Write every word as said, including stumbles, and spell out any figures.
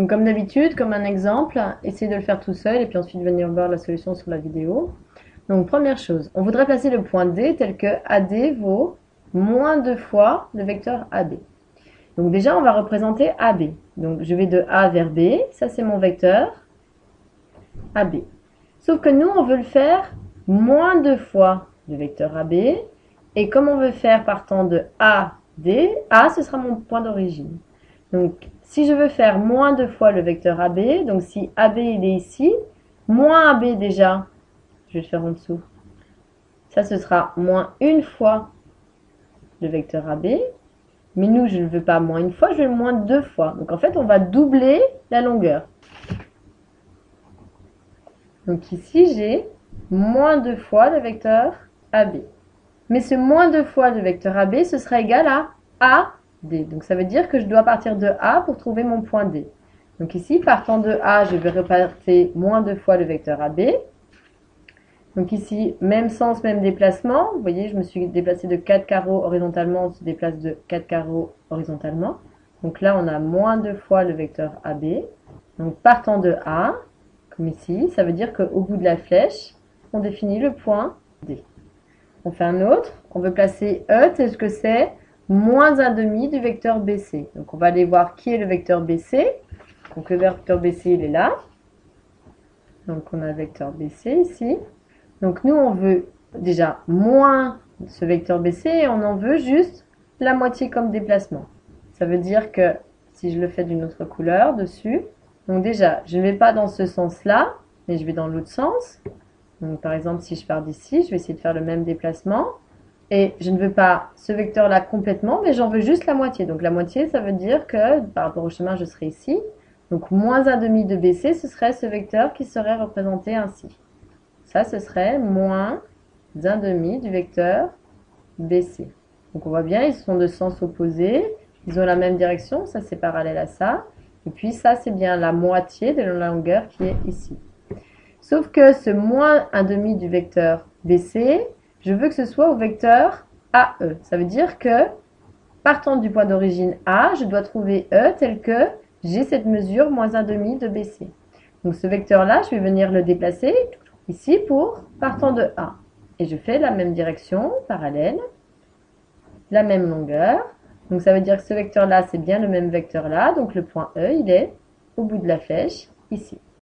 Donc comme d'habitude, comme un exemple, essayez de le faire tout seul et puis ensuite venir voir la solution sur la vidéo. Donc première chose, on voudrait placer le point D tel que A D vaut moins deux fois le vecteur A B. Donc déjà, on va représenter A B. Donc je vais de A vers B, ça c'est mon vecteur A B. Sauf que nous, on veut le faire moins deux fois le vecteur A B. Et comme on veut faire partant de A, D, A, ce sera mon point d'origine. Donc, si je veux faire moins deux fois le vecteur A B, donc si A B il est ici, moins A B déjà, je vais le faire en dessous. Ça, ce sera moins une fois le vecteur A B. Mais nous, je ne veux pas moins une fois, je veux moins deux fois. Donc, en fait, on va doubler la longueur. Donc ici, j'ai moins deux fois le vecteur A B. Mais ce moins deux fois le vecteur A B, ce sera égal à A D. Donc ça veut dire que je dois partir de A pour trouver mon point D. Donc ici, partant de A, je vais repartir moins deux fois le vecteur A B. Donc ici, même sens, même déplacement. Vous voyez, je me suis déplacé de quatre carreaux horizontalement, on se déplace de quatre carreaux horizontalement. Donc là, on a moins deux fois le vecteur A B. Donc partant de A, comme ici, ça veut dire qu'au bout de la flèche, on définit le point D. On fait un autre, on veut placer E tel que c'est moins un demi du vecteur B C. Donc on va aller voir qui est le vecteur B C. Donc le vecteur B C, il est là. Donc on a le vecteur B C ici. Donc nous, on veut déjà moins ce vecteur B C et on en veut juste la moitié comme déplacement. Ça veut dire que si je le fais d'une autre couleur dessus, donc déjà, je ne vais pas dans ce sens-là, mais je vais dans l'autre sens. Donc par exemple, si je pars d'ici, je vais essayer de faire le même déplacement. Et je ne veux pas ce vecteur-là complètement, mais j'en veux juste la moitié. Donc la moitié, ça veut dire que par rapport au chemin, je serai ici. Donc moins un demi de B C, ce serait ce vecteur qui serait représenté ainsi. Ça, ce serait moins un demi du vecteur B C. Donc on voit bien, ils sont de sens opposés. Ils ont la même direction, ça c'est parallèle à ça. Et puis ça, c'est bien la moitié de la longueur qui est ici. Sauf que ce moins un demi du vecteur B C, je veux que ce soit au vecteur A E. Ça veut dire que, partant du point d'origine A, je dois trouver E tel que j'ai cette mesure moins un demi de B C. Donc ce vecteur-là, je vais venir le déplacer ici pour partant de A. Et je fais la même direction, parallèle, la même longueur. Donc ça veut dire que ce vecteur-là, c'est bien le même vecteur-là. Donc le point E, il est au bout de la flèche, ici.